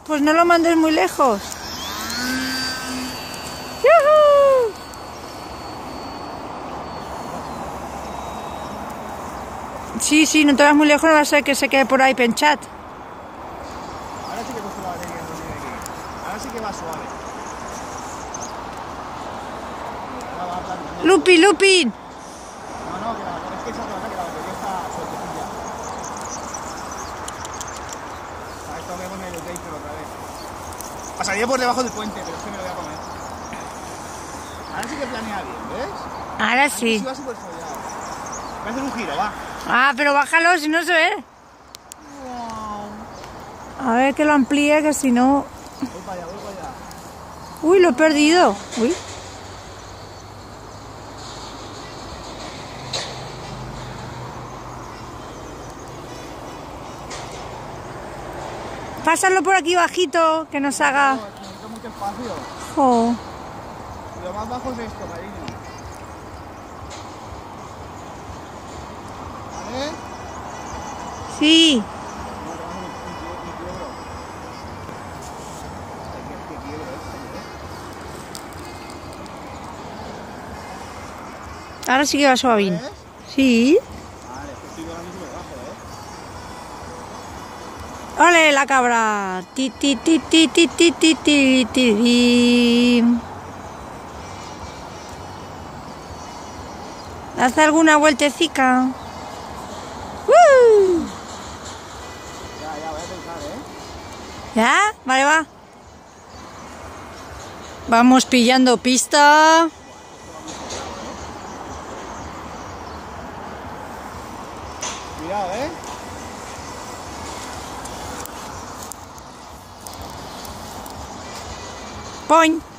Pues no lo mandes muy lejos. ¡Yujú! Sí, no te vas muy lejos, no va a ser que se quede por ahí penchat. Ahora sí que coge la batería, no tiene que ir. Ahora sí que va suave. Ahora va planteando. ¡Lupin! No, que la batería es que esa plana, que la batería está sueltecilla. A esto voy a poner el taper otra vez. Pasaría por debajo del puente, pero es que me lo voy a comer. Ahora sí que planea bien, ¿ves? Ahora sí. Antes iba súper follado. Voy a hacer un giro, va. Ah, pero bájalo, si no se ve. A ver que lo amplíe, que si no... Voy para allá. Uy, lo he perdido. Uy. Pásalo por aquí bajito, que nos haga... Necesito mucho espacio. Jo. Lo más bajo es esto, cariño. ¿Vale? Sí. Ahora sí que va suavín. ¿Ves? Sí. Vale, es que estoy volando súper bajo, ¡Ole, la cabra! Ti, ti, ti, ti, ti, ti, ti, ti, ti. ¿Haz alguna vueltecica? Ya, voy a pensar, ¿Ya? Vale, va. Vamos pillando pista. Cuidado, Point.